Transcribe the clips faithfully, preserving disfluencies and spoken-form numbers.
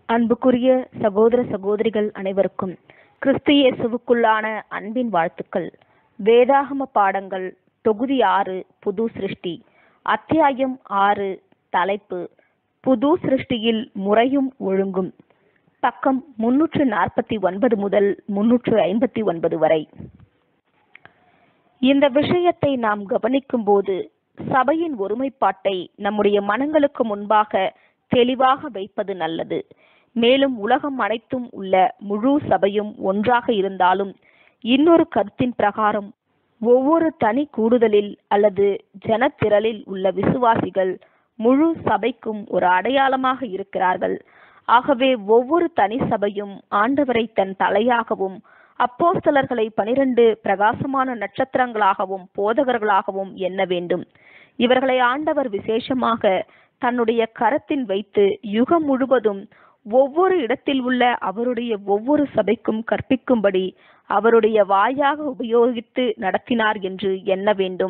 அன்புக்குரிய சகோதர சகோதரிகள் அனைவருக்கும் கிறிஸ்து இயேசுவுக்குள்ளான அன்பின் வாழ்த்துக்கள். வேதாகம பாடங்கள் தொகுதி ஆறு, புது சிருஷ்டி, அத்தியாயம் ஆறு, தலைப்பு புது சிருஷ்டியில் முறையும் ஒழுங்கும், பக்கம் முன்னூற்று நாற்பத்தி ஒன்பது முதல் முன்னூற்று ஐம்பத்தி ஒன்பது வரை. இந்த விஷயத்தை நாம் கவனிக்கும் போது சபையின் ஒருமைப்பாட்டை நம்முடைய மனங்களுக்கு முன்பாக தெளிவாக வைப்பது நல்லது. மேலும் உலகம் அனைத்தும் உள்ள முழு சபையும் ஒன்றாக இருந்தாலும் இன்னொரு கருத்தின் பிரகாரம் ஒவ்வொரு தனி கூடுதலில் அல்லது ஜனத்திரளில் உள்ள விசுவாசிகள் முழு சபைக்கும் ஒரு அடையாளமாக இருக்கிறார்கள். ஆகவே ஒவ்வொரு தனி சபையும் ஆண்டவரை தன் தலையாகவும் அப்போஸ்தலர்களை பனிரெண்டு பிரகாசமான நட்சத்திரங்களாகவும் போதகர்களாகவும் எண்ண வேண்டும். இவர்களை ஆண்டவர் விசேஷமாக தன்னுடைய கரத்தின் வைத்து யுகம் முழுவதும் ஒவ்வொரு இடத்தில் உள்ள அவருடைய ஒவ்வொரு சபைக்கும் கற்பிக்கும்படி அவருடைய வாயாக உபயோகித்து நடத்தினார் என்று எண்ண வேண்டும்.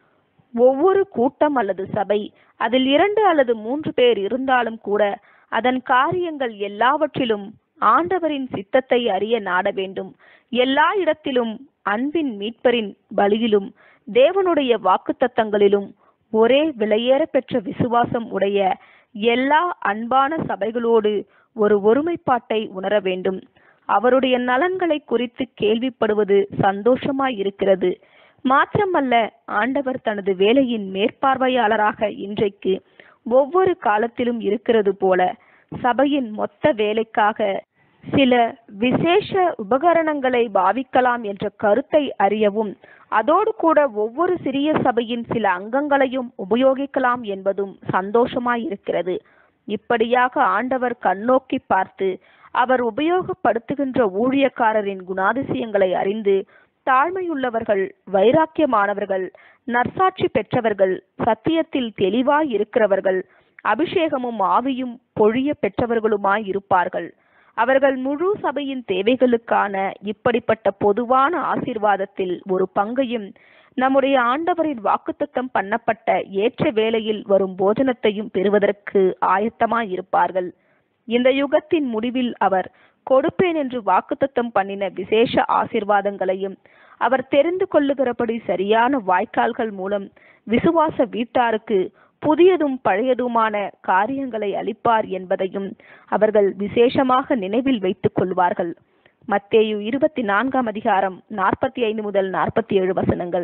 ஒவ்வொரு கூட்டம் அல்லது சபை அதில் இரண்டு அல்லது மூன்று பேர் இருந்தாலும் கூட அதன் காரியங்கள் எல்லாவற்றிலும் ஆண்டவரின் சித்தத்தை அறிய நாட வேண்டும். எல்லா இடத்திலும் அன்பின் மீட்பரின் பலியிலும் தேவனுடைய வாக்குத்தத்தங்களிலும் ஒரே விலையேற பெற்ற விசுவாசம் உடைய எல்லா அன்பான சபைகளோடு ஒரு ஒருமைப்பாட்டை உணர வேண்டும். அவருடைய நலன்களை குறித்து கேள்விப்படுவது சந்தோஷமாய் இருக்கிறது. மாத்திரமல்ல, ஆண்டவர் தனது வேலையின் மேற்பார்வையாளராக இன்றைக்கு ஒவ்வொரு காலத்திலும் இருக்கிறது போல சபையின் மொத்த வேலைக்காக சில விசேஷ உபகரணங்களை பாவிக்கலாம் என்ற கருத்தை அறியவும், அதோடு கூட ஒவ்வொரு சிறிய சபையின் சில அங்கங்களையும் உபயோகிக்கலாம் என்பதும் சந்தோஷமாயிருக்கிறது. இப்படியாக ஆண்டவர் கண்ணோக்கி பார்த்து அவர் உபயோகப்படுத்துகின்ற ஊழியக்காரரின் குணாதிசயங்களை அறிந்து தாழ்மையுள்ளவர்கள், வைராக்கியமானவர்கள், நற்சாட்சி பெற்றவர்கள், சத்தியத்தில் தெளிவாய் இருக்கிறவர்கள், அபிஷேகமும் ஆவியும் பொழிய பெற்றவர்களுமாய் இருப்பார்கள். அவர்கள் முழு சபையின் தேவைகளுக்கான இப்படிப்பட்ட பொதுவான ஆசீர்வாதத்தில் ஒரு பங்கையும் நம்முடைய ஆண்டவரின் வாக்குத்தத்தம் பண்ணப்பட்ட ஏற்ற வேளையில் வரும் போஜனத்தையும் பெறுவதற்கு ஆயத்தமாயிருப்பார்கள். இந்த யுகத்தின் முடிவில் அவர் கொடுப்பேன் என்று வாக்குத்தத்தம் பண்ணின விசேஷ ஆசீர்வாதங்களையும் அவர் தெரிந்து கொள்ளுகிறபடி சரியான வாய்க்கால்கள் மூலம் விசுவாச வீட்டாருக்கு புதியதும் பழையதுமான காரியங்களை அளிப்பார் என்பதையும் அவர்கள் விசேஷமாக நினைவில் வைத்துக் கொள்வார்கள். மத்தேயு இருபத்தி நான்காம் அதிகாரம் நாற்பத்தி ஐந்து முதல் நாற்பத்தி ஏழு வசனங்கள்.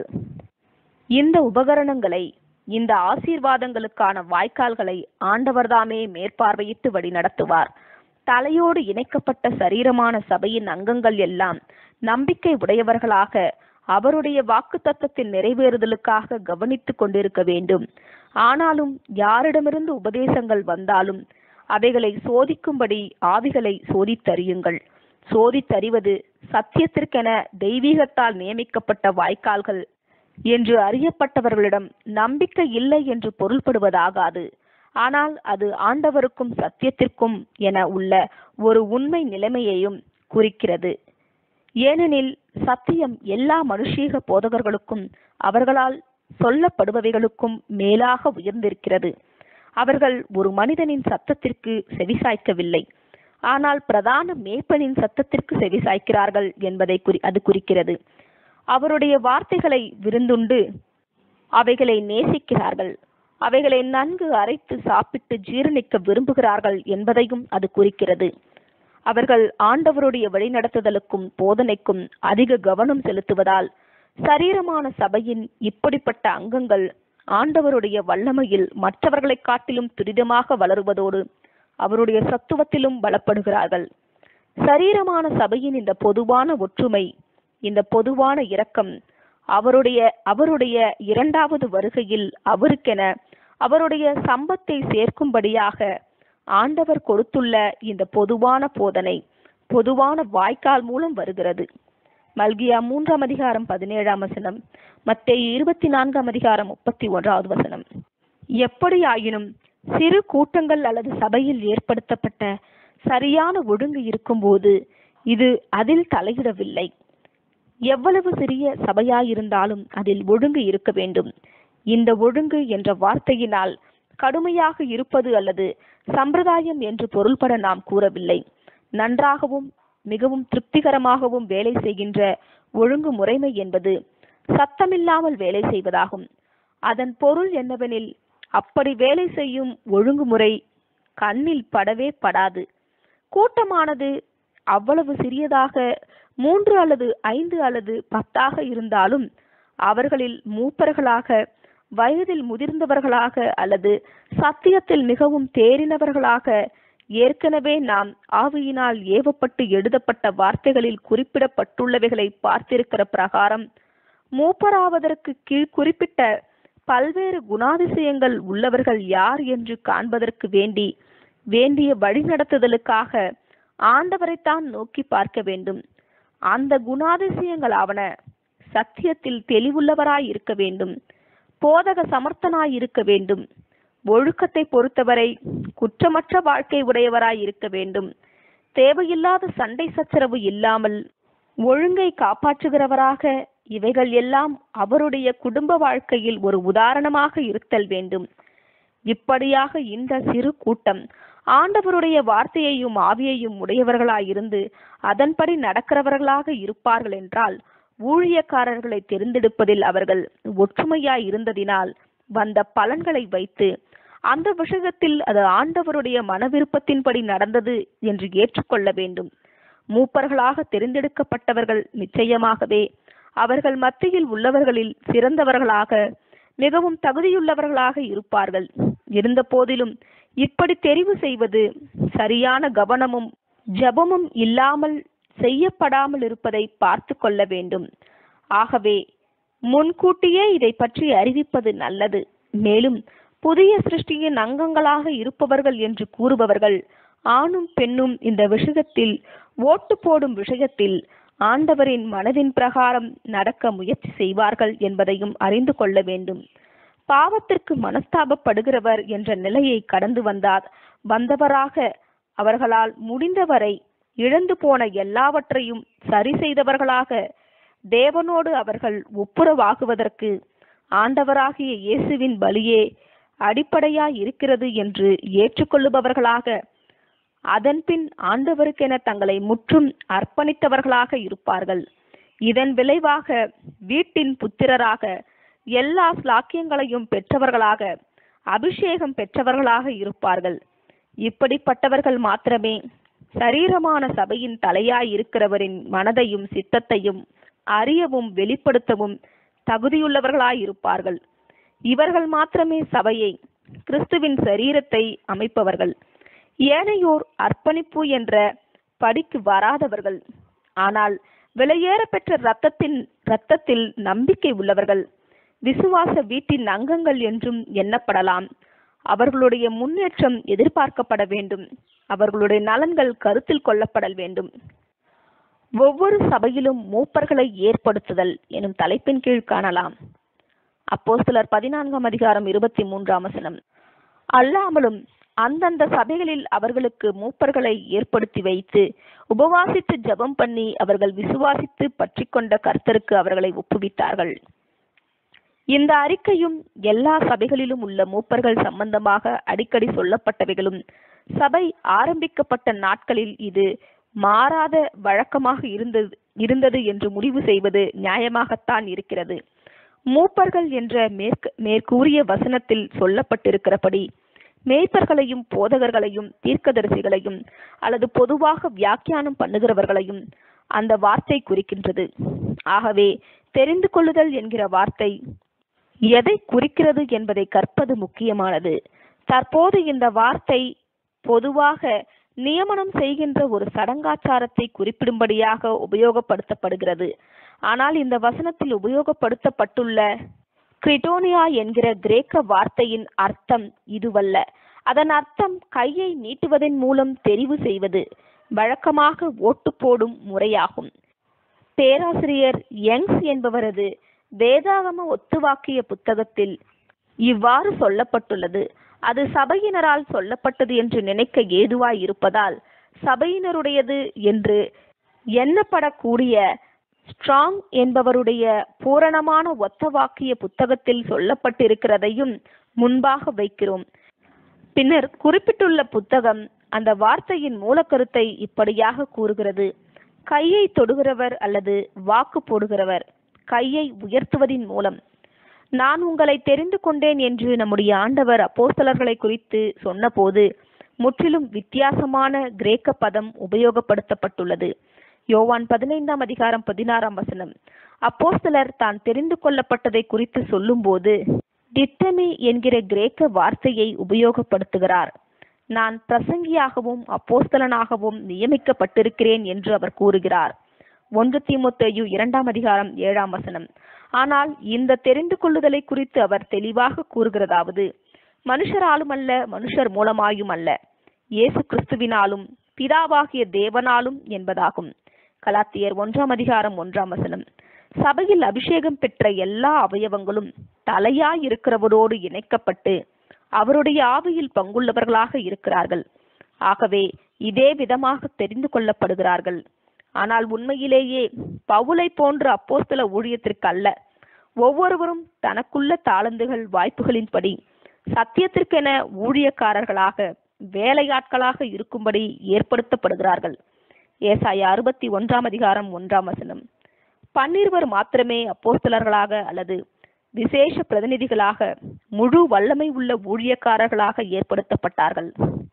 இந்த உபகரணங்களை, இந்த ஆசீர்வாதங்களுக்கான வாய்க்கால்களை ஆண்டவர்தாமே மேற்பார்வையிட்டு வழி நடத்துவார். தலையோடு இணைக்கப்பட்ட சரீரமான சபையின் அங்கங்கள் எல்லாம் நம்பிக்கை உடையவர்களாக அவருடைய வாக்கு தத்தத்தின் நிறைவேறுதலுக்காக கவனித்துக் கொண்டிருக்க வேண்டும். ஆனாலும் யாரிடமிருந்து உபதேசங்கள் வந்தாலும் அவைகளை சோதிக்கும்படி ஆவிகளை சோதித்தறியுங்கள். சோதித்தறிவது சத்தியத்திற்கென தெய்வீகத்தால் நியமிக்கப்பட்ட வாய்க்கால்கள் என்று அறியப்பட்டவர்களிடம் நம்பிக்கை இல்லை என்று பொருள்படுவதாகாது. ஆனால் அது ஆண்டவருக்கும் சத்தியத்திற்கும் என உள்ள ஒரு உண்மை நிலைமையையும் குறிக்கிறது. ஏனெனில் சத்தியம் எல்லா மனுஷீக போதகர்களுக்கும் அவர்களால் சொல்லப்படுபவைகளுக்கும் மேலாக உயர்ந்திருக்கிறது. அவர்கள் ஒரு மனிதனின் சத்தத்திற்கு செவிசாய்க்கவில்லை, ஆனால் பிரதான மேய்ப்பனின் சத்தத்திற்கு செவிசாய்க்கிறார்கள் என்பதை குறி அது குறிக்கிறது. அவருடைய வார்த்தைகளை விருந்துண்டு அவைகளை நேசிக்கிறார்கள், அவைகளை நன்கு அரைத்து சாப்பிட்டு ஜீரணிக்க விரும்புகிறார்கள் என்பதையும் அது குறிக்கிறது. அவர்கள் ஆண்டவருடைய வழிநடத்துதலுக்கும் போதனைக்கும் அதிக கவனம் செலுத்துவதால் சரீரமான சபையின் இப்படிப்பட்ட அங்கங்கள் ஆண்டவருடைய வல்லமையில் மற்றவர்களை காட்டிலும் துரிதமாக வளருவதோடு அவருடைய சத்துவத்திலும் பலப்படுகிறார்கள். சரீரமான சபையின் இந்த பொதுவான ஒற்றுமை, இந்த பொதுவான இரக்கம் அவருடைய அவருடைய இரண்டாவது வருகையில் அவருக்கென அவருடைய சம்பத்தை சேர்க்கும்படியாக ஆண்டவர் கொடுத்துள்ள இந்த பொதுவான போதனை பொதுவான வாய்க்கால் மூலம் வருகிறது. மல்கியா மூன்றாம் அதிகாரம் பதினேழாம் வசனம், மத்தேயு இருபத்தி நான்காம் அதிகாரம் முப்பத்தி ஒன்றாவது வசனம். எப்படியாயினும் சிறு கூட்டங்கள் அல்லது சபையில் ஏற்படுத்தப்பட்ட சரியான ஒழுங்கு இருக்கும்போது இது அதில் தலையிடவில்லை. எவ்வளவு சிறிய சபையாயிருந்தாலும் அதில் ஒழுங்கு இருக்க வேண்டும். இந்த ஒழுங்கு என்ற வார்த்தையினால் கடுமையாக இருப்பது அல்லது சம்பிரதாயம் என்று பொருள்பட நாம் கூறவில்லை. நன்றாகவும் மிகவும் திருப்திகரமாகவும் வேலை செய்கின்ற ஒழுங்கு முறைமை என்பது சத்தமில்லாமல் வேலை செய்வதாகும். அதன் பொருள் என்னவெனில், அப்படி வேலை செய்யும் ஒழுங்குமுறை கண்ணில் படவே படாது. கூட்டமானது அவ்வளவு சிறியதாக மூன்று அல்லது ஐந்து அல்லது பத்தாக இருந்தாலும் அவர்களில் மூப்பர்களாக, வயதில் முதிர்ந்தவர்களாக அல்லது சத்தியத்தில் மிகவும் தேறினவர்களாக, ஏற்கனவே நாம் ஆவியினால் ஏவப்பட்டு எழுதப்பட்ட வார்த்தைகளில் குறிப்பிடப்பட்டுள்ளவைகளை பார்த்திருக்கிற பிரகாரம் மூப்பராவதற்கு கீழ் குறிப்பிட்ட பல்வேறு குணாதிசயங்கள் உள்ளவர்கள் யார் என்று காண்பதற்கு வேண்டி வேண்டிய வழிநடத்துதலுக்காக ஆண்டவரைத்தான் நோக்கி பார்க்க வேண்டும். அந்த குணாதிசயங்கள் ஆவன: சத்தியத்தில் தெளிவுள்ளவராய் இருக்க வேண்டும், போதக சமர்த்தனாய் இருக்க வேண்டும், ஒழுக்கத்தை பொறுத்தவரை குற்றமற்ற வாழ்க்கை உடையவராய் இருக்க வேண்டும், தேவையில்லாத சண்டை சச்சரவு இல்லாமல் ஒழுங்கை காப்பாற்றுகிறவராக, இவைகள் எல்லாம் அவருடைய குடும்ப வாழ்க்கையில் ஒரு உதாரணமாக இருத்தல் வேண்டும். இப்படியாக இந்த சிறு கூட்டம் ஆண்டவருடைய வார்த்தையையும் ஆவியையும் உடையவர்களாயிருந்து அதன்படி நடக்கிறவர்களாக இருப்பார்கள் என்றால், ஊழியக்காரர்களை தெரிந்தெடுப்பதில் அவர்கள் ஒற்றுமையாய் இருந்ததினால் வந்த பலன்களை வைத்து அந்த விஷயத்தில் அது ஆண்டவருடைய மனவிருப்பத்தின்படி நடந்தது என்று ஏற்றுக்கொள்ள வேண்டும். மூப்பர்களாக தெரிந்தெடுக்கப்பட்டவர்கள் நிச்சயமாகவே அவர்கள் மத்தியில் உள்ளவர்களில் சிறந்தவர்களாக, மிகவும் தகுதியுள்ளவர்களாக இருப்பார்கள். இருந்த போதிலும் இப்படி தெரிவு செய்வது சரியான கவனமும் ஜபமும் இல்லாமல் செய்யப்படாமல் இருப்பதை பார்த்து கொள்ள வேண்டும். ஆகவே முன்கூட்டியே இதை பற்றி அறிவிப்பது நல்லது. மேலும் புதிய சிருஷ்டியின் அங்கங்களாக இருப்பவர்கள் என்று கூறுபவர்கள் ஆணும் பெண்ணும் இந்த விஷயத்தில், ஓட்டு போடும் விஷயத்தில் ஆண்டவரின் மனதின் பிரகாரம் நடக்க முயற்சி செய்வார்கள் என்பதையும் அறிந்து கொள்ள வேண்டும். பாவத்திற்கு மனஸ்தாபப்படுகிறவர் என்ற நிலையை கடந்து வந்தார் வந்தவராக அவர்களால் முடிந்தவரை இழந்து போன எல்லாவற்றையும் சரி செய்தவர்களாக, தேவனோடு அவர்கள் ஒப்புரவாகுவதற்கு ஆண்டவராகிய இயேசுவின் பலியே அடிப்படையாய் இருக்கிறது என்று ஏற்றுக்கொள்ளுபவர்களாக, அதன்பின் ஆண்டவருக்கென தங்களை முற்றும் அர்ப்பணித்தவர்களாக இருப்பார்கள். இதன் விளைவாக வீட்டின் புத்திரராக, எல்லா ஸ்லாக்கியங்களையும் பெற்றவர்களாக, அபிஷேகம் பெற்றவர்களாக இருப்பார்கள். இப்படிப்பட்டவர்கள் மாத்திரமே சரீரமான சபையின் தலையாய் இருக்கிறவரின் மனதையும் சித்தத்தையும் அறியவும் வெளிப்படுத்தவும் தகுதியுள்ளவர்களாயிருப்பார்கள். இவர்கள் மாத்திரமே சபையை, கிறிஸ்துவின் சரீரத்தை அமைப்பவர்கள். ஏனையோர் அர்ப்பணிப்பு என்ற படிக்கு வராதவர்கள், ஆனால் விலையேற பெற்ற இரத்தத்தின் இரத்தத்தில் நம்பிக்கை உள்ளவர்கள், விசுவாச வீட்டின் அங்கங்கள் என்றும் எண்ணப்படலாம். அவர்களுடைய முன்னேற்றம் எதிர்பார்க்கப்பட வேண்டும். அவர்களுடைய நலன்கள் கருத்தில் கொள்ளப்படல் வேண்டும். ஒவ்வொரு சபையிலும் மூப்பர்களை ஏற்படுத்துதல் எனும் தலைப்பின் கீழ் காணலாம். அப்போஸ்தலர் பதினான்காம் அதிகாரம் இருபத்தி மூன்றாம் வசனம். அல்லாமலும் அந்தந்த சபைகளில் அவர்களுக்கு மூப்பர்களை ஏற்படுத்தி வைத்து உபவாசித்து ஜெபம் பண்ணி அவர்கள் விசுவாசித்து பற்றி கொண்ட கர்த்தருக்கு அவர்களை ஒப்புவித்தார்கள். இந்த அறிக்கையும் எல்லா சபைகளிலும் உள்ள மூப்பர்கள் சம்பந்தமாக அடிக்கடி சொல்லப்பட்டவைகளும் சபை ஆரம்பிக்கப்பட்ட நாட்களில் இது மாறாத வழக்கமாக இருந்தது இருந்தது என்று முடிவு செய்வது நியாயமாகத்தான் இருக்கிறது. மூப்பர்கள் என்ற மேற்கு மேற்கூறிய வசனத்தில் சொல்லப்பட்டிருக்கிறபடி மேய்ப்பர்களையும் போதகர்களையும் தீர்க்கதரிசிகளையும் அல்லது பொதுவாக வியாக்கியானம் பண்ணுகிறவர்களையும் அந்த வார்த்தை குறிக்கின்றது. ஆகவே தெரிந்து கொள்ளுதல் என்கிற வார்த்தை எதை குறிக்கிறது என்பதை கற்பது முக்கியமானது. தற்போது இந்த வார்த்தை பொதுவாக நியமனம் செய்கின்ற ஒரு சடங்காச்சாரத்தை குறிப்பிடும்படியாக உபயோகப்படுத்தப்படுகிறது. ஆனால் இந்த வசனத்தில் உபயோகப்படுத்தப்பட்டுள்ள கிரிட்டோனியா என்கிற கிரேக்க வார்த்தையின் அர்த்தம் இதுவல்ல. அதன் அர்த்தம் கையை நீட்டுவதன் மூலம் தெரிவு செய்வது, வழக்கமாக ஓட்டு போடும் முறையாகும். பேராசிரியர் யங்ஸ் என்பவரது வேதாகம ஒத்துவாக்கிய புத்தகத்தில் இவ்வாறு சொல்லப்பட்டுள்ளது. அது சபையினரால் சொல்லப்பட்டது என்று நினைக்க ஏதுவாய் இருப்பதால் சபையினருடையது என்று எண்ணப்படக்கூடிய ஸ்ட்ராங் என்பவருடைய பூரணமான ஒத்தவாக்கிய புத்தகத்தில் சொல்லப்பட்டிருக்கிறதையும் முன்பாக வைக்கிறோம். பின்னர் குறிப்பிட்டுள்ள புத்தகம் அந்த வார்த்தையின் மூலக்கருத்தை இப்படியாக கூறுகிறது: கையை தொடுகிறவர் அல்லது வாக்கு போடுகிறவர் கையை உயர்த்துவதின் மூலம் நான் உங்களை தெரிந்து கொண்டேன் என்று நம்முடைய ஆண்டவர் அப்போஸ்தலர்களை குறித்து சொன்னபோது முற்றிலும் வித்தியாசமான கிரேக்க பதம் உபயோகப்படுத்தப்பட்டுள்ளது. யோவான் பதினைந்தாம் அதிகாரம் பதினாறாம் வசனம். அப்போஸ்தலர் தான் தெரிந்து கொள்ளப்பட்டதை குறித்து சொல்லும் போது டித்தமி என்கிற கிரேக்க வார்த்தையை உபயோகப்படுத்துகிறார். நான் பிரசங்கியாகவும் அப்போஸ்தலனாகவும் நியமிக்கப்பட்டிருக்கிறேன் என்று அவர் கூறுகிறார். ஒன்று தீமோத்தேயு இரண்டாம் அதிகாரம் ஏழாம் வசனம். ஆனால் இந்த தெரிந்து கொள்ளுதலை குறித்து அவர் தெளிவாக கூறுகிறதாவது: மனுஷராலும் அல்ல, மனுஷர் மூலமாயும் அல்ல, இயேசு கிறிஸ்துவினாலும் பிதாவாகிய தேவனாலும் என்பதாகும். கலாத்தியர் ஒன்றாம் அதிகாரம் ஒன்றாம் வசனம். சபையில் அபிஷேகம் பெற்ற எல்லா அவயவங்களும் தலையாய் இருக்கிறவரோடு இணைக்கப்பட்டு அவருடைய ஆவியில் பங்குள்ளவர்களாக இருக்கிறார்கள். ஆகவே இதே விதமாக தெரிந்து கொள்ளப்படுகிறார்கள். ஆனால் உண்மையிலேயே பவுலை போன்ற அப்போஸ்தல ஊழியத்திற்கு அல்ல. ஒவ்வொருவரும் தனக்குள்ள தாளந்துகள் வாய்ப்புகளின்படி சத்தியத்திற்கென ஊழியக்காரர்களாக, வேலையாட்களாக இருக்கும்படி ஏற்படுத்தப்படுகிறார்கள். ஏசாயா அறுபத்தி ஒன்றாம் அதிகாரம் ஒன்றாம் வசனம். பன்னிருவர் மாத்திரமே அப்போஸ்தலர்களாக அல்லது விசேஷ பிரதிநிதிகளாக, முழு வல்லமை உள்ள ஊழியக்காரர்களாக ஏற்படுத்தப்பட்டார்கள்.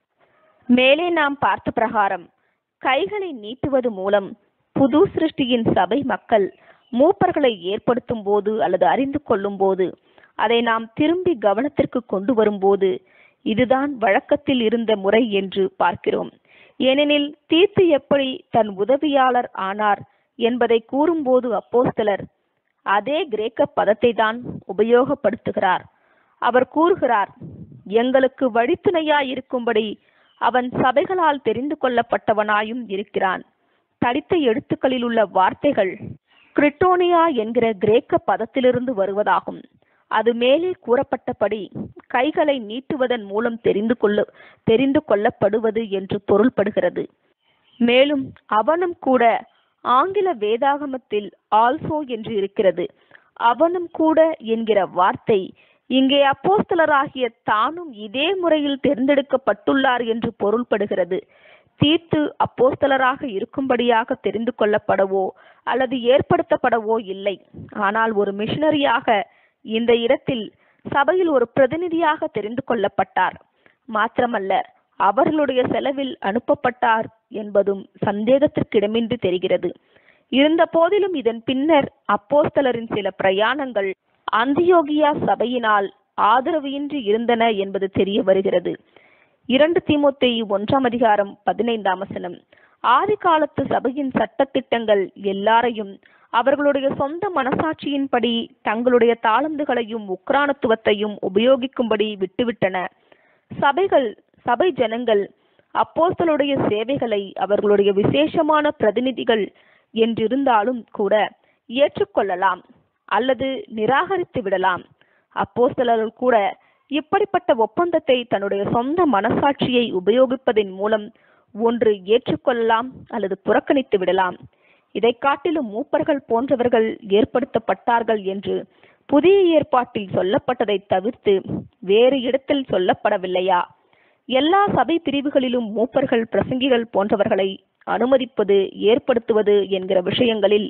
மேலே நாம் பார்த்த பிரகாரம் கைகளை நீட்டுவது மூலம் புது சிருஷ்டியின் சபை மக்கள் மூப்பர்களை ஏற்படுத்தும் போது அல்லது அறிந்து கொள்ளும் போது, அதை நாம் திரும்பி கவனத்திற்கு கொண்டு வரும்போது இதுதான் வழக்கத்தில் இருந்த முறை என்று பார்க்கிறோம். ஏனெனில் தீத்து எப்படி தன் உதவியாளர் ஆனார் என்பதை கூறும்போது அப்போஸ்தலர் அதே கிரேக்க பதத்தை தான் உபயோகப்படுத்துகிறார். அவர் கூறுகிறார், எங்களுக்கு வழித்துணையாய் இருக்கும்படி அவன் சபைகளால் தெரிந்து கொள்ளப்பட்டவனாயும் இருக்கிறான். தடித்த எழுத்துக்களில் உள்ள வார்த்தைகள் கிரிட்டோனியா என்கிற கிரேக்க பதத்திலிருந்து வருவதாகும். அது மேலே கூறப்பட்டபடி கைகளை நீட்டுவதன் மூலம் தெரிந்து கொள்ள தெரிந்து கொள்ளப்படுவது என்று பொருள்படுகிறது. மேலும் அவனும் கூட ஆங்கில வேதாகமத்தில் ஆல்சோ என்று இருக்கிறது. அவனும் கூட என்கிற வார்த்தை இங்கே அப்போஸ்தலராகிய தானும் இதே முறையில் தேர்ந்தெடுக்கப்பட்டுள்ளார் என்று பொருள்படுகிறது. தீத்து அப்போஸ்தலராக இருக்கும்படியாக தெரிந்து கொள்ளப்படவோ அல்லது ஏற்படுத்தப்படவோ இல்லை. ஆனால் ஒரு மிஷனரியாக இந்த இடத்தில் சபையில் ஒரு பிரதிநிதியாக தெரிந்து கொள்ளப்பட்டார். மாத்திரமல்ல, அவர்களுடைய செலவில் அனுப்பப்பட்டார் என்பதும் சந்தேகத்திற்கிடமின்றி தெரிகிறது. இருந்த போதிலும் இதன் பின்னர் அப்போஸ்தலரின் சில பிரயாணங்கள் அந்தியோகியா சபையினால் ஆதரவு இன்றி இருந்தன என்பது தெரிய வருகிறது. இரண்டு தீமோத்தேயு ஒன்றாம் அதிகாரம் பதினைந்தாம் வசனம். ஆதி காலத்து சபையின் சட்டத்திட்டங்கள் எல்லாரையும் அவர்களுடைய சொந்த மனசாட்சியின்படி தங்களுடைய தாளந்துகளையும் உக்ரானத்துவத்தையும் உபயோகிக்கும்படி விட்டுவிட்டன. சபைகள் சபை ஜனங்கள் அப்போஸ்தலருடைய சேவைகளை அவர்களுடைய விசேஷமான பிரதிநிதிகள் என்றிருந்தாலும் கூட ஏற்றுக்கொள்ளலாம் அல்லது நிராகரித்து விடலாம். அப்போஸ்தலர்கள் கூட இப்படிப்பட்ட ஒப்பந்தத்தை தன்னுடைய சொந்த மனசாட்சியை உபயோகிப்பதன் மூலம் ஒன்று ஏற்றுக்கொள்ளலாம் அல்லது புறக்கணித்து விடலாம். இதை காட்டிலும் மூப்பர்கள் போன்றவர்கள் ஏற்படுத்தப்பட்டார்கள் என்று புதிய ஏற்பாட்டில் சொல்லப்பட்டதை தவிர்த்து வேறு இடத்தில் சொல்லப்படவில்லையா? எல்லா சபை பிரிவுகளிலும் மூப்பர்கள், பிரசங்கிகள் போன்றவர்களை அனுமதிப்பது, ஏற்படுத்துவது என்கிற விஷயங்களில்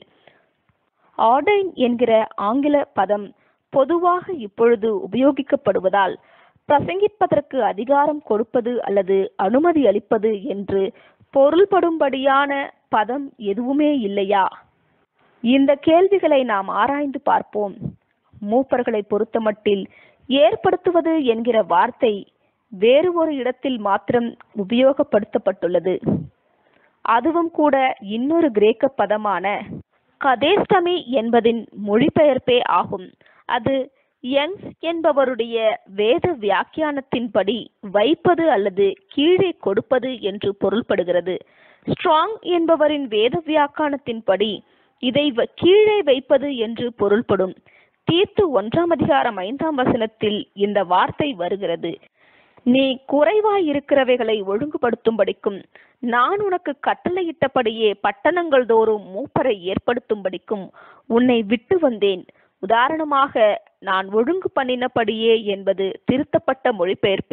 ஆர்டைன் என்கிற ஆங்கில பதம் பொதுவாக இப்பொழுது உபயோகிக்கப்படுவதால் பிரசங்கிப்பதற்கு அதிகாரம் கொடுப்பது அல்லது அனுமதி அளிப்பது என்று பொருள்படும்படியான பதம் எதுவுமே இல்லையா? இந்த கேள்விகளை நாம் ஆராய்ந்து பார்ப்போம். மூப்பர்களை பொறுத்தமட்டில் ஏற்படுத்துவது என்கிற வார்த்தை வேறு ஒரு இடத்தில் மாத்திரம் உபயோகப்படுத்தப்பட்டுள்ளது. அதுவும் கூட இன்னொரு கிரேக்க பதமான கதேஸ்டமி என்பதின் மொழிபெயர்ப்பே ஆகும். அது யங்ஸ் என்பவருடைய வேத வியாக்கியானத்தின்படி வைப்பது அல்லது கீழே கொடுப்பது என்று பொருள்படுகிறது. ஸ்ட்ராங் என்பவரின் வேத வியாக்கியானத்தின்படி இதை கீழே வைப்பது என்று பொருள்படும். தீத்து ஒன்றாம் அதிகாரம் ஐந்தாம் வசனத்தில் இந்த வார்த்தை வருகிறது. நீ குறைவாய் இருக்கிறவைகளை ஒழுங்குபடுத்தும்படிக்கும் நான் உனக்கு கட்டளையிட்டபடியே பட்டணங்கள் தோறும் மூப்பரை ஏற்படுத்தும்படிக்கும் உன்னை விட்டு வந்தேன். உதாரணமாக நான் ஒழுங்கு பண்ணினபடியே என்பது திருத்தப்பட்ட மொழிபெயர்ப்பில்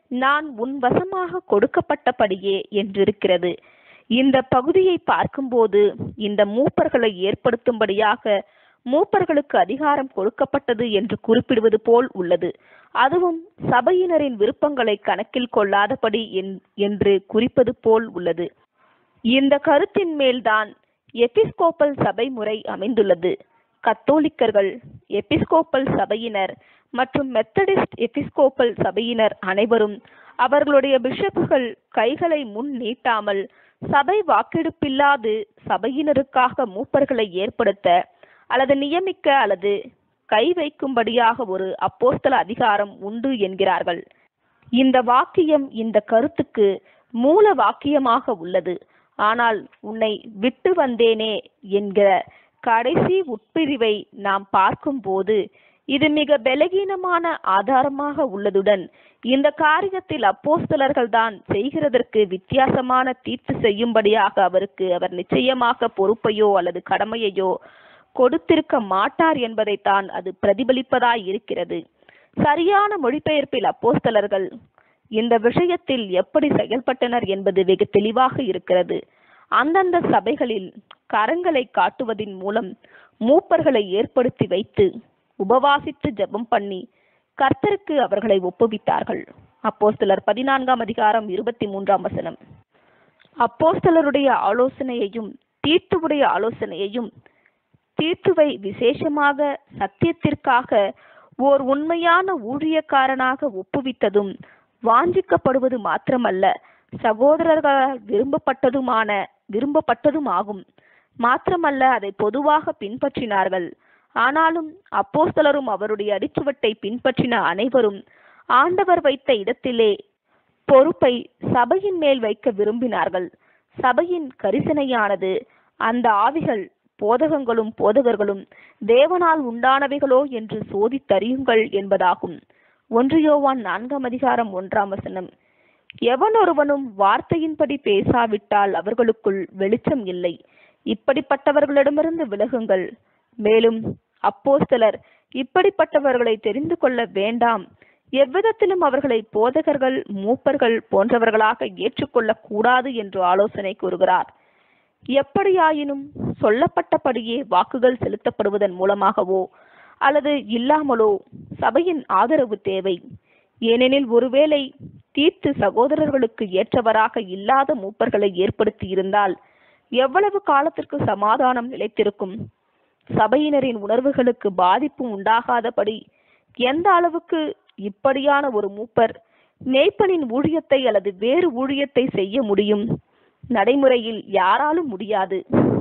நான் உன் வசமாக கொடுக்கப்பட்டபடியே என்றிருக்கிறது. இந்த பகுதியை பார்க்கும்போது இந்த மூப்பர்களை ஏற்படுத்தும்படியாக மூப்பர்களுக்கு அதிகாரம் கொடுக்கப்பட்டது என்று குறிப்பிடுவது போல் உள்ளது. அதுவும் சபையினரின் விருப்பங்களை கணக்கில் கொள்ளாதபடி என்று குறிப்பது போல் உள்ளது. இந்த கருத்தின் மேல்தான் எபிஸ்கோப்பல் சபை முறை அமைந்துள்ளது. கத்தோலிக்கர்கள், எபிஸ்கோப்பல் சபையினர் மற்றும் மெத்தடிஸ்ட் எபிஸ்கோப்பல் சபையினர் அனைவரும் அவர்களுடைய பிஷப்புகள் கைகளை முன் நீட்டாமல் சபை வாக்கெடுப்பில்லாது சபையினருக்காக மூப்பர்களை ஏற்படுத்த அல்லது நியமிக்க அல்லது கை வைக்கும்படியாக ஒரு அப்போஸ்தல அதிகாரம் உண்டு என்கிறார்கள். இந்த வாக்கியம் இந்த கருத்துக்கு மூல வாக்கியமாக உள்ளது. ஆனால் உன்னை விட்டு வந்தேனே என்கிற கடைசி உட்பிரிவை நாம் பார்க்கும்போது இது மிக பலகீனமான ஆதாரமாக உள்ளதுடன் இந்த காரியத்தில் அப்போஸ்தலர்கள் தான் செய்கிறதற்கு வித்தியாசமான தீர்ப்பு செய்யும்படியாக அவருக்கு அவர் நிச்சயமாக பொறுப்பையோ அல்லது கடமையையோ கொடுத்திருக்க மாட்டார் என்பதைத்தான் அது பிரதிபலிப்பதாய் இருக்கிறது. சரியான மொழிபெயர்ப்பில் அப்போஸ்தலர்கள் இந்த விஷயத்தில் எப்படி செயல்பட்டனர் என்பது வெகு தெளிவாக இருக்கிறது. அந்தந்த சபைகளில் கரங்களை காட்டுவதின் மூலம் மூப்பர்களை ஏற்படுத்தி வைத்து உபவாசித்து ஜெபம் பண்ணி கர்த்தருக்கு அவர்களை ஒப்புவித்தார்கள். அப்போஸ்தலர் பதினான்காம் அதிகாரம் இருபத்தி மூன்றாம் வசனம். அப்போஸ்தலருடைய ஆலோசனையையும் தீத்துவுடைய ஆலோசனையையும் தீத்துவை விசேஷமாக சத்தியத்திற்காக ஓர் உண்மையான ஊழியக்காரனாக ஒப்புவித்ததும் வாஞ்சிக்கப்படுவது மாத்திரமல்ல, சகோதரர்களால் விரும்பப்பட்டதுமான விரும்பப்பட்டதும் ஆகும். மாத்திரமல்ல, அதை பொதுவாக பின்பற்றினார்கள். ஆனாலும் அப்போஸ்தலரும் அவருடைய அடிச்சுவட்டை பின்பற்றின அனைவரும் ஆண்டவர் வைத்த இடத்திலே பொறுப்பை சபையின் மேல் வைக்க விரும்பினார்கள். சபையின் கரிசனையானது அந்த ஆவிகள் போதகங்களும் போதகர்களும் தேவனால் உண்டானவைகளோ என்று சோதித்தறியுங்கள் என்பதாகும். ஒன்று யோவான் நான்காம் அதிகாரம் ஒன்றாம் வசனம். எவனொருவனும் வார்த்தையின்படி பேசாவிட்டால் அவர்களுக்குள் வெளிச்சம் இல்லை. இப்படிப்பட்டவர்களிடமிருந்து விலகுங்கள். மேலும் அப்போஸ்தலர் இப்படிப்பட்டவர்களை தெரிந்து கொள்ள வேண்டாம், எவ்விதத்திலும் அவர்களை போதகர்கள் மூப்பர்கள் போன்றவர்களாக ஏற்றுக்கொள்ளக் கூடாது என்று ஆலோசனை கூறுகிறார். எப்படியாயினும் சொல்லப்பட்டபடியே வாக்குகள் செலுத்தப்படுவதன் மூலமாகவோ அல்லது இல்லாமலோ சபையின் ஆதரவு தேவை. ஏனெனில் ஒருவேளை தீத்து சகோதரர்களுக்கு ஏற்றவராக இல்லாத மூப்பர்களை ஏற்படுத்தி இருந்தால் எவ்வளவு காலத்திற்கு சமாதானம் நிலைத்திருக்கும்? சபையினரின் உணர்வுகளுக்கு பாதிப்பு உண்டாகாதபடி எந்த அளவுக்கு இப்படியான ஒரு மூப்பர் மேய்ப்பனின் ஊழியத்தை அல்லது வேறு ஊழியத்தை செய்ய முடியும்? நடைமுறையில் யாராலும் முடியாது.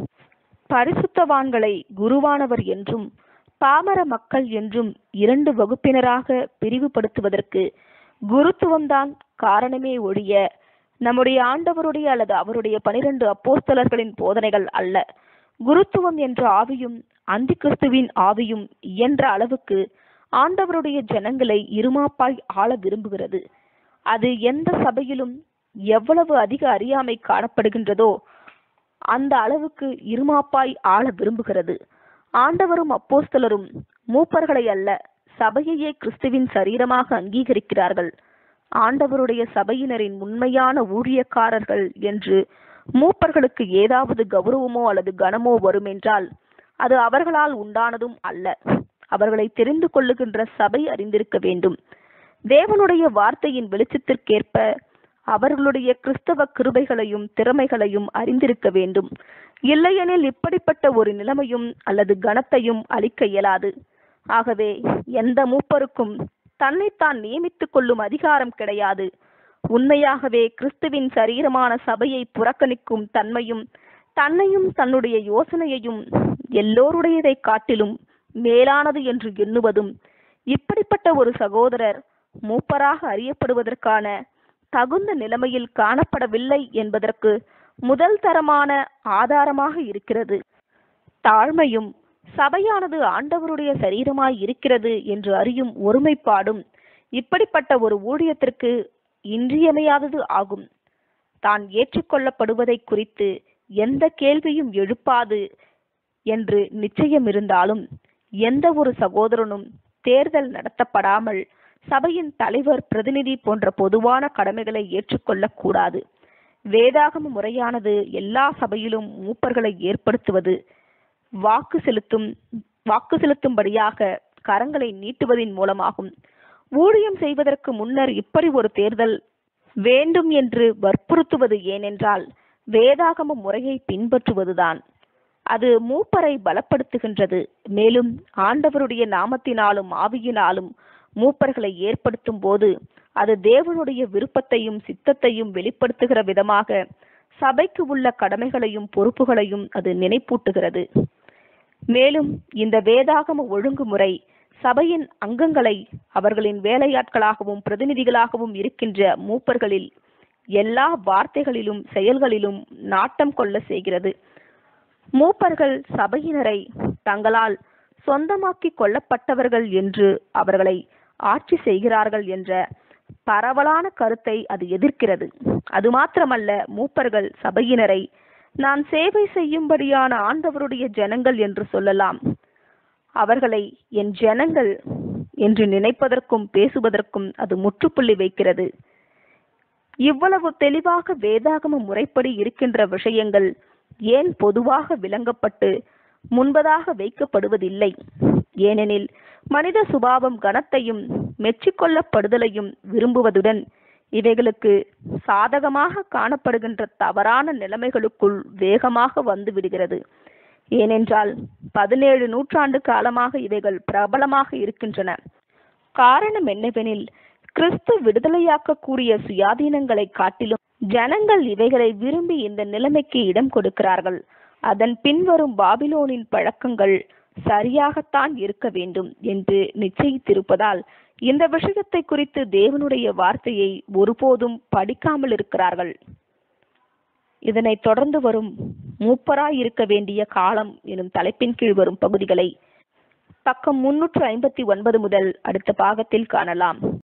பரிசுத்தவான்களை குருவானவர் என்றும் பாமர மக்கள் என்றும் இரண்டு வகுப்பினராக பிரிவுபடுத்துவதற்கு குருத்துவம்தான் காரணமே ஒழிய நம்முடைய ஆண்டவருடைய அல்லது அவருடைய பனிரெண்டு அப்போஸ்தலர்களின் போதனைகள் அல்ல. குருத்துவம் என்ற ஆவியும் அந்தி கிறிஸ்துவின் ஆவியும் இயன்ற அளவுக்கு ஆண்டவருடைய ஜனங்களை இருமாப்பாய் ஆள விரும்புகிறது. அது எந்த சபையிலும் எவ்வளவு அதிக அறியாமை காணப்படுகின்றதோ அந்த அளவுக்கு இருமாப்பாய் ஆள விரும்புகிறது. ஆண்டவரும் அப்போஸ்தலரும் மூப்பர்களை அல்ல, சபையையே கிறிஸ்துவின் சரீரமாக அங்கீகரிக்கிறார்கள். ஆண்டவருடைய சபையினரின் உண்மையான ஊழியக்காரர்கள் என்று மூப்பர்களுக்கு ஏதாவது கௌரவமோ அல்லது கனமோ வரும் என்றால் அது அவர்களால் உண்டானதும் அல்ல. அவர்களை தெரிந்து கொள்ளுகின்ற சபை அறிந்திருக்க வேண்டும். தேவனுடைய வார்த்தையின் வெளிச்சத்திற்கேற்ப அவர்களுடைய கிறிஸ்தவ கிருபைகளையும் திறமைகளையும் அறிந்திருக்க வேண்டும். இல்லையெனில் இப்படிப்பட்ட ஒரு நிலைமையும் அல்லது கனத்தையும் அளிக்க இயலாது. ஆகவே எந்த மூப்பருக்கும் தன்னைத்தான் நியமித்துக் கொள்ளும் அதிகாரம் கிடையாது. உண்மையாகவே கிறிஸ்துவின் சரீரமான சபையை புறக்கணிக்கும் தன்மையும் தன்னையும் தன்னுடைய யோசனையையும் எல்லோருடையதை காட்டிலும் மேலானது என்று எண்ணுவதும் இப்படிப்பட்ட ஒரு சகோதரர் மூப்பராக அறியப்படுவதற்கான தகுந்த நிலைமையில் காணப்படவில்லை என்பதற்கு முதல் தரமான ஆதாரமாக இருக்கிறது. தாழ்மையும் சபையானது ஆண்டவருடைய சரீரமாய் இருக்கிறது என்று அறியும் ஒருமைப்பாடும் இப்படிப்பட்ட ஒரு ஊழியத்திற்கு இன்றியமையாதது ஆகும். தான் ஏற்றுக்கொள்ளப்படுவதை குறித்து எந்த கேள்வியும் எழுப்பாது என்று நிச்சயம் இருந்தாலும் எந்த ஒரு சகோதரனும் தேர்தல் நடத்தப்படாமல் சபையின் தலைவர், பிரதிநிதி போன்ற பொதுவான கடமைகளை ஏற்றுக்கொள்ளக் கூடாது. வேதாகம முறையானது எல்லா சபையிலும் மூப்பர்களை ஏற்படுத்துவது, வாக்கு செலுத்தும் வாக்கு செலுத்தும்படியாக கரங்களை நீட்டுவதின் மூலமாகும். ஊழியம் செய்வதற்கு முன்னர் இப்படி ஒரு தேர்தல் வேண்டும் என்று வற்புறுத்துவது ஏனென்றால் வேதாகம முறையை பின்பற்றுவதுதான். அது மூப்பரை பலப்படுத்துகின்றது. மேலும் ஆண்டவருடைய நாமத்தினாலும் ஆவியினாலும் மூப்பர்களை ஏற்படுத்தும் போது அது தேவனுடைய விருப்பத்தையும் சித்தத்தையும் வெளிப்படுத்துகிற விதமாக சபைக்கு உள்ள கடமைகளையும் பொறுப்புகளையும் அது நினைப்பூட்டுகிறது. மேலும் இந்த வேதாகம ஒழுங்குமுறை சபையின் அங்கங்களை அவர்களின் வேலையாட்களாகவும் பிரதிநிதிகளாகவும் இருக்கின்ற மூப்பர்களில் எல்லா வார்த்தைகளிலும் செயல்களிலும் நாட்டம் கொள்ள செய்கிறது. மூப்பர்கள் சபையினரை தங்களால் சொந்தமாக்கி கொள்ளப்பட்டவர்கள் என்று அவர்களை ஆட்சி செய்கிறார்கள் என்ற பரவலான கருத்தை அது எதிர்க்கிறது. அது மாத்திரமல்ல, மூப்பர்கள் சபையினரை நான் சேவை செய்யும்படியான ஆண்டவருடைய ஜனங்கள் என்று சொல்லலாம். அவர்களை என் ஜனங்கள் என்று நினைப்பதற்கும் பேசுவதற்கும் அது முற்றுப்புள்ளி வைக்கிறது. இவ்வளவு தெளிவாக வேதாகம முறைப்படி இருக்கின்ற விஷயங்கள் ஏன் பொதுவாக விளங்கப்பட்டு முன்பதாக வைக்கப்படுவதில்லை? ஏனெனில் மனித சுபாவம் கனத்தையும் மெச்சிக்கொள்ளப்படுதலையும் விரும்புவதுடன் இவைகளுக்கு சாதகமாக காணப்படுகின்ற தவறான நிலைமைகளுக்குள் வேகமாக வந்து விடுகிறது. ஏனென்றால் பதினேழு நூற்றாண்டு காலமாக இவைகள் பிரபலமாக இருக்கின்றன. காரணம் என்னவெனில், கிறிஸ்து விடுதலையாக்கக்கூடிய சுயாதீனங்களை காட்டிலும் ஜனங்கள் இவைகளை விரும்பி இந்த நிலைமைக்கு இடம் கொடுக்கிறார்கள். அதன் பின்வரும் பாபிலோனின் பழக்கங்கள் சரியாகத்தான் இருக்க வேண்டும் என்று நிச்சயித்திருப்பதால் இந்த விஷயத்தை குறித்து தேவனுடைய வார்த்தையை ஒருபோதும் படிக்காமல் இருக்கிறார்கள். இதனைத் தொடர்ந்து வரும் மூப்பராய் இருக்க வேண்டிய காலம் எனும் தலைப்பின் கீழ் வரும் பகுதிகளை பக்கம் முன்னூற்று ஐம்பத்தி ஒன்பது முதல் அடுத்த பாகத்தில் காணலாம்.